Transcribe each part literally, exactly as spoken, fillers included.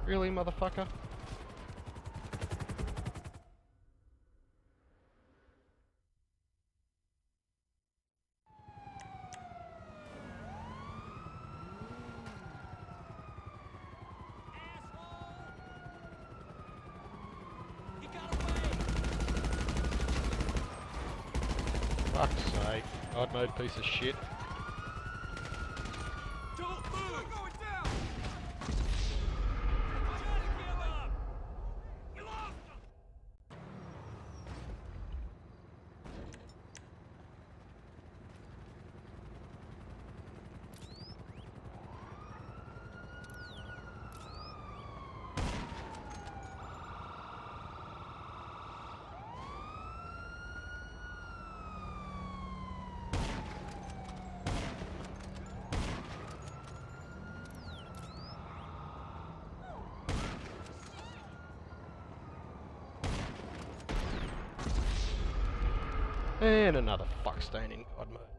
Really, motherfucker? Fuck's sake. God mode piece of shit. Don't move! We're going down! Try to give up! We lost them! And another fuck stain in God mode.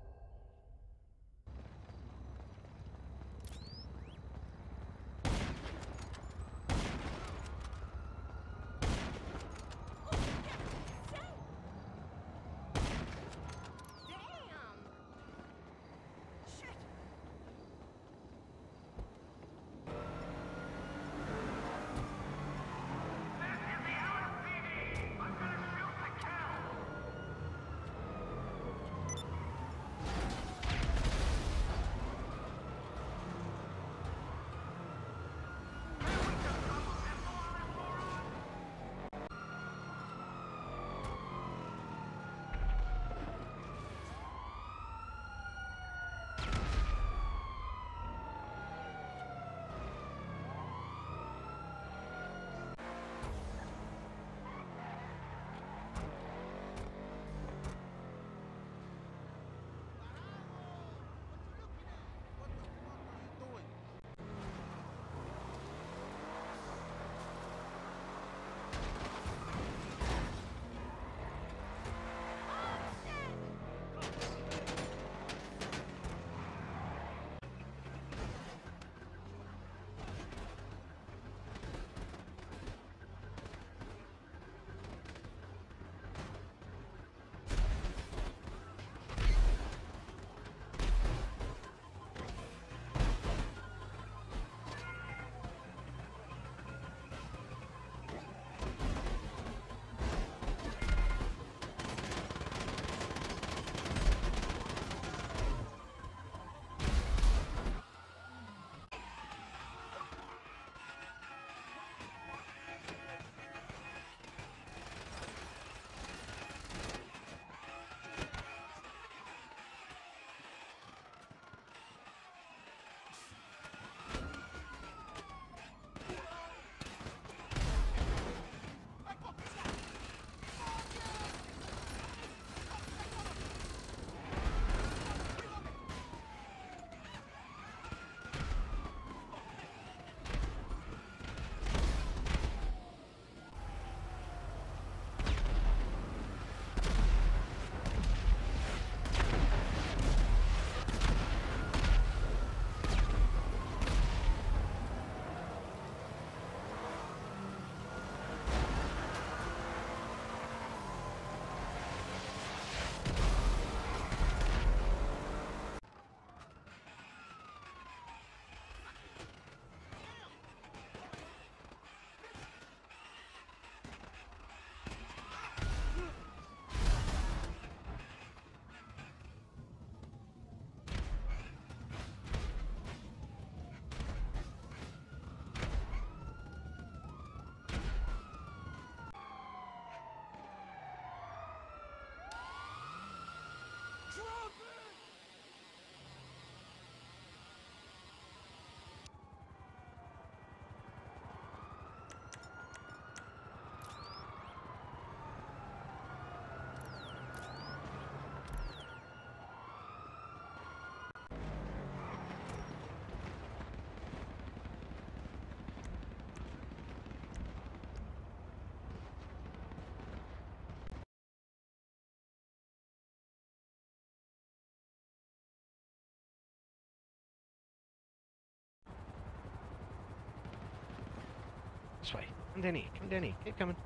this way. Come down here. Come down here. Keep coming.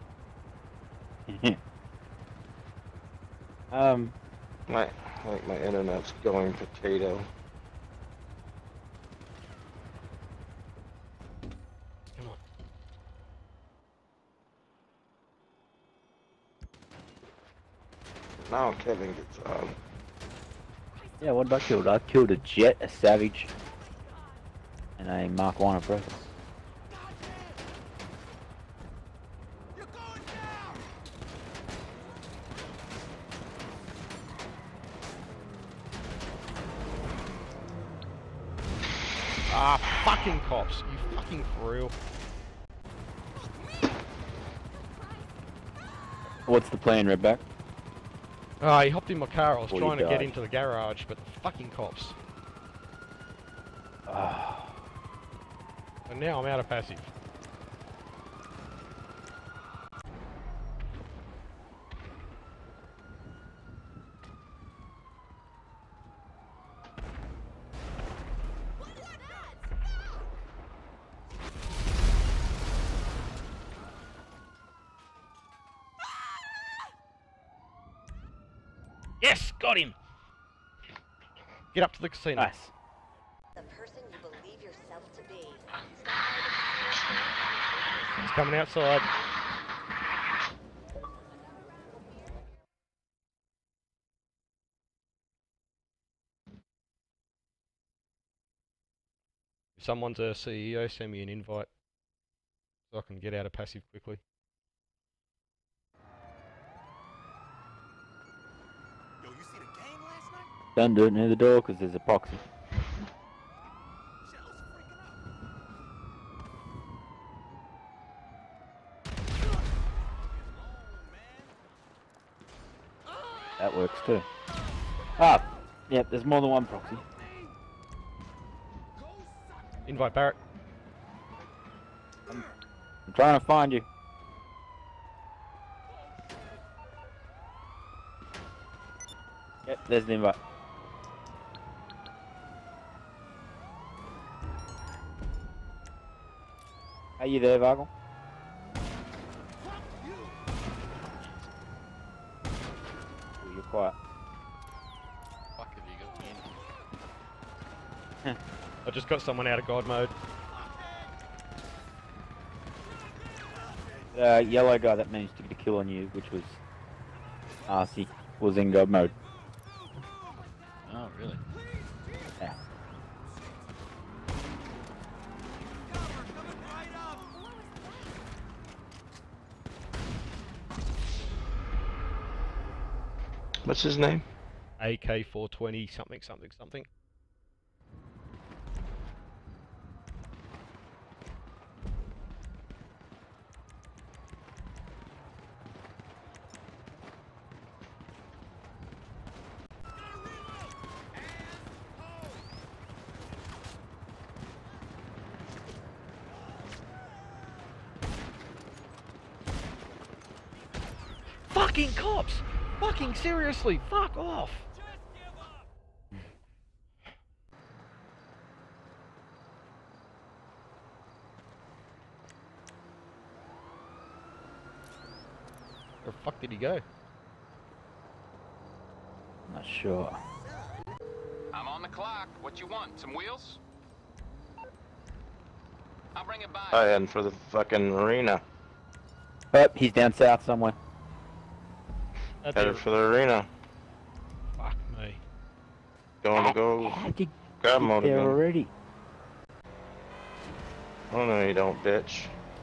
um, My, like my internet's going potato. Come on. Now Kevin gets on. yeah, what did I kill? I killed a jet, a savage, and a Mark one apprentice. You're going down! Ah, fucking cops. You fucking for real. What's the plan, Redback? Ah, he hopped in my car. I was Before you trying to get died. into the garage, but the fucking cops. Ah, And now I'm out of passive. Yes, got him. Get up to the casino. nice. The person you believe yourself to be. He's coming outside. If someone's a C E O, send me an invite so I can get out of passive quickly. Yo, you see the game last night? Don't do it near the door because there's a proxy. Shit, I was freaking out. That works too. Ah, yep, there's more than one proxy. Invite Barrett. I'm trying to find you. Yep, there's the invite. Are you there, Vargel? Oh, you're quiet. Fuck have you got me in? I just got someone out of God mode. Uh, yellow guy that managed to get a kill on you, which was R C, was in God mode. Oh, really? Yeah. What's his name? A K four twenty something something something. Fucking cops! Fucking seriously, fuck off! Where the fuck did he go? Not sure. I'm on the clock. What you want? Some wheels? I'll bring it by. I heading for the fucking arena. Oh, he's down south somewhere. That's Headed it. for the arena. Fuck me. Going to go How'd you grab him get out there again. already? Oh no, you don't, bitch.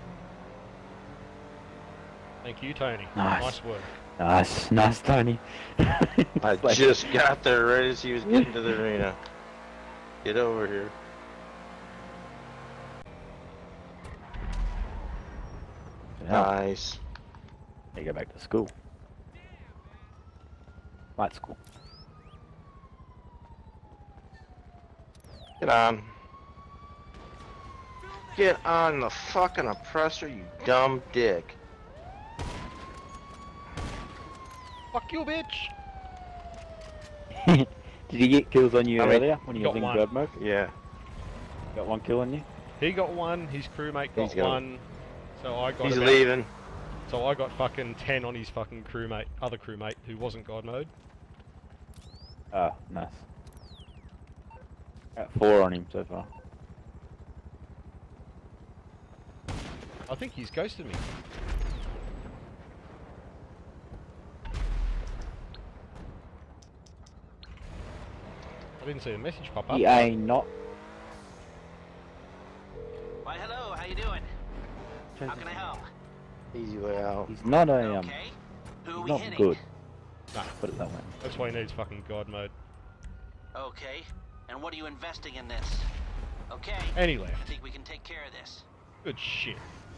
Thank you, Tony. Nice. Nice work. Nice, nice, Tony. I Like- just got there right as he was getting to the arena. Get over here. Yeah. Nice. They go back to school. Light school. Get on. Get on the fucking oppressor, you dumb dick. Fuck you, bitch! Did he get kills on you I mean, earlier when you got was in one. God mode? Yeah. Got one kill on you? He got one, his crewmate got He's got it. one, So I got He's about- leaving. So I got fucking ten on his fucking crewmate, other crewmate who wasn't God mode. Oh, nice. Got four on him so far. I think he's ghosted me. I didn't see a message pop up. He ain't not. Why, hello, how you doing? How can I help? Easy way out. He's not a um. Okay. Who are He's we not hitting? good. Nah, Put it that way. that's why he needs fucking God mode. Okay. And what are you investing in this? Okay. And he I left. think we can take care of this. Good shit.